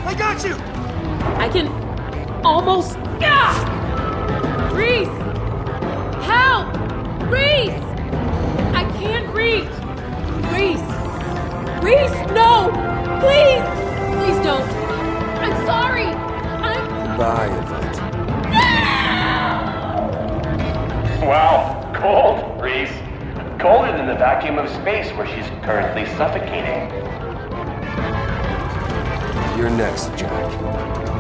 I got you! I can almost... Rhys! Help! Rhys! I can't reach! Rhys! Rhys, no! Please! Please don't! I'm sorry! Goodbye, Yvette. Wow, cold, Rhys. Colder than the vacuum of space where she's currently suffocating. You're next, Jack.